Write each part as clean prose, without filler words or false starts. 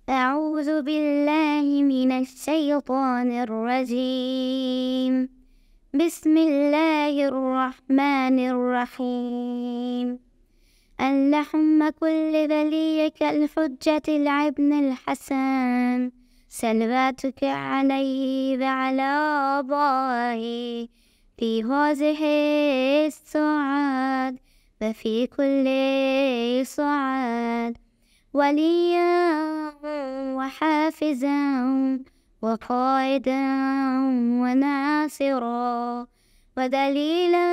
أعوذ بالله من الشيطان الرجيم. بسم الله الرحمن الرحيم. اللهم كل وليك الحجة الابن الحسن صلواتك عليه وعلى آبائه في هذه الساعات وفي كل ساعات وليا وحافظا وقائدا وناصرا ودليلا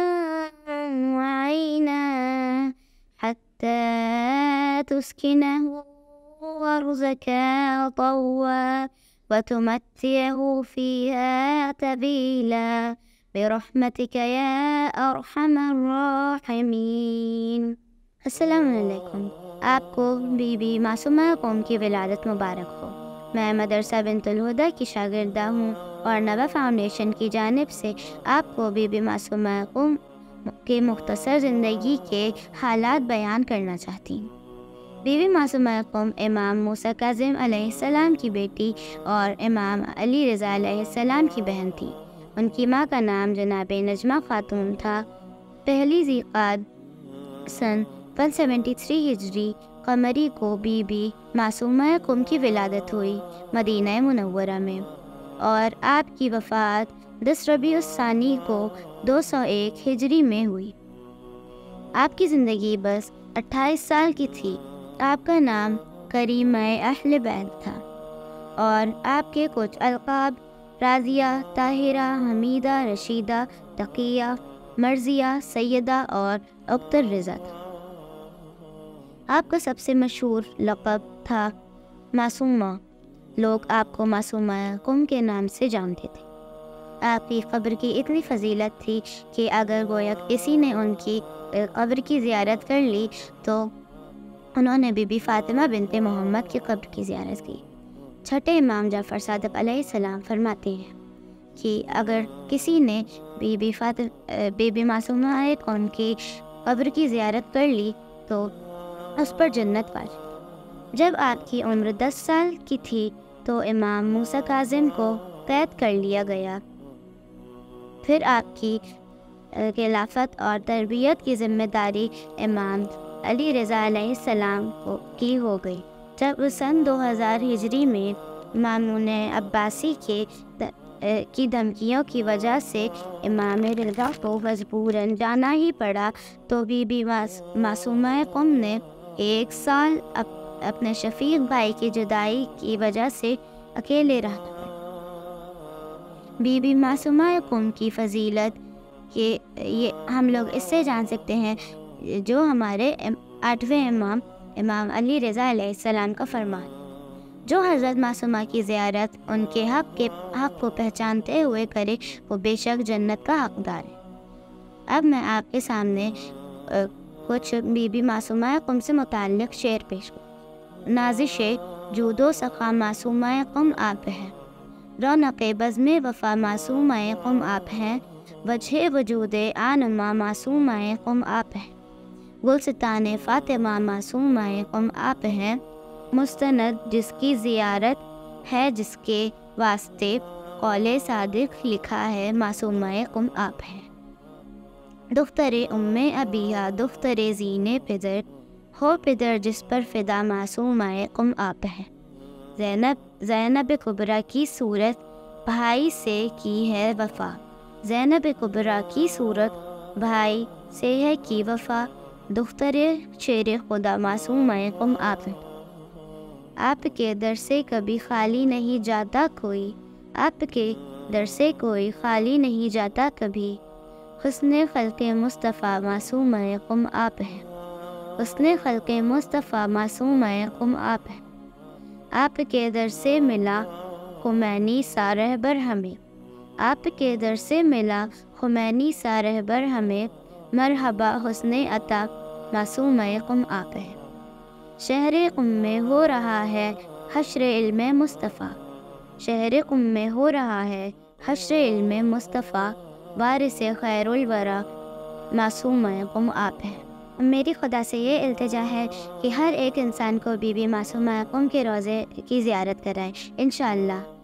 وعينا حتى تسكنه أرضك طوى وتمتعه فيها طويلا برحمتك يا أرحم الراحمين. السلام علیکم. آپ کو بی بی معصومہ قوم کی ولادت مبارک ہو. میں مدرسہ بنت الہدیٰ کی شاگردہ ہوں اور نوا فاؤنڈیشن کی جانب سے آپ کو بی بی معصومہ قوم کی مختصر زندگی کے حالات بیان کرنا چاہتی ہوں. بی بی معصومہ قوم امام موسیٰ کاظم علیہ السلام کی بیٹی اور امام علی رضا علیہ السلام کی بہن تھی. ان کی ماں کا نام جناب نجمہ خاتون تھا. پہلی ذی قعدہ سن 173 ہجری قمری کو بی بی معصومہ قوم کی ولادت ہوئی مدینہ منورہ میں، اور آپ کی وفات 10 ربیع الثانی کو 201 ہجری میں ہوئی. آپ کی زندگی بس 28 سال کی تھی. آپ کا نام کریمہ اہل بیت تھا اور آپ کے کچھ القاب راضیہ، طاہرہ، حمیدہ، رشیدہ، تقیہ، مرضیہ، سیدہ اور اخت الرضا تھا. آپ کا سب سے مشہور لقب تھا معصومہ. لوگ آپ کو معصومہ قوم کے نام سے جانتے تھے. آپ کی قبر کی اتنی فضیلت تھی کہ اگر گویا کسی نے ان کی قبر کی زیارت کر لی تو انہوں نے بی بی فاطمہ بنت محمد کی قبر کی زیارت کی. چھٹے امام جعفر صادق علیہ السلام فرماتے ہیں کہ اگر کسی نے بی بی معصومہ قوم کی قبر کی زیارت کر لی تو اس پر جنت واجب. جب آپ کی عمر 10 سال کی تھی تو امام موسیٰ کاظم کو قید کر لیا گیا. پھر آپ کی خلافت اور تربیت کی ذمہ داری امام علی رضا علیہ السلام کی ہو گئی. جب سن 2000 ہجری میں مامون عباسی کی دھمکیوں کی وجہ سے امام رضا کو مجبوراً جانا ہی پڑا تو بی بی معصومہ قوم نے 1 سال اپنے شفیق بھائی کی جدائی کی وجہ سے اکیلے رہنا پڑا. بی بی معصومہ قوم کی فضیلت یہ ہم لوگ اس سے جان سکتے ہیں جو ہمارے 8ویں امام علی رضا علیہ السلام کا فرمان. جو حضرت معصومہ کی زیارت ان کے حق کو پہچانتے ہوئے کرے وہ بے شک جنت کا حقدار ہے. اب میں آپ کے سامنے کچھ بی بی معصومہ قوم سے متعلق شعر پیش کروں. نازش جود و سخا معصومہ قوم آپ ہیں، رونق بزم وفا معصومہ قوم آپ ہیں، وجہ وجود آنما معصومہ قوم آپ ہیں، گلستان فاطمہ معصومہ قوم آپ ہیں، مستند جس کی زیارت ہے جس کے واسطے قول صادق لکھا ہے معصومہ قوم آپ ہیں. دختر ام ابیہ دختر زین پدر ہو پدر جس پر فدا معصومہ قوم آپ ہیں. زینب کبریٰ کی صورت بھائی سے کی ہے وفا، زینب کبریٰ کی صورت بھائی سے ہے کی وفا، دختر شیر خدا معصومہ قوم آپ ہیں. آپ کے در سے کبھی خالی نہیں جاتا کوئی، آپ کے در سے کوئی خالی نہیں جاتا کبھی، حسن خلق مصطفیٰ معصومہ قوم آپ ہیں، حسن خلق مصطفیٰ معصومہ قوم آپ ہیں. آپ کے در سے ملا خمینی سا رہبر ہمیں، آپ کے در سے ملا خمینی سا رہبر ہمیں، مرحبا حسن عطا معصومہ قوم آپ ہیں. شہر قم میں ہو رہا ہے حشر علم مصطفیٰ، شہر قم میں ہو رہا ہے حشر علم مصطفیٰ، وارث خیر الورا معصومہ قوم آپ ہیں. میری خدا سے یہ التجا ہے کہ ہر ایک انسان کو بی بی معصومہ یعقوب کے روضے کی زیارت کرائے انشاءاللہ۔